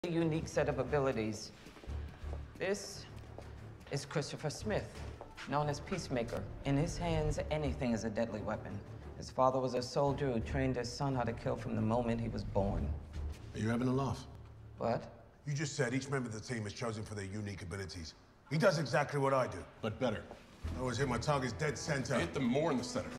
A unique set of abilities. This is Christopher Smith, known as Peacemaker. In his hands, anything is a deadly weapon. His father was a soldier who trained his son how to kill from the moment he was born. Are you having a laugh? What? You just said each member of the team is chosen for their unique abilities. He does exactly what I do. But better. I always hit my targets dead center. Hit them more in the center.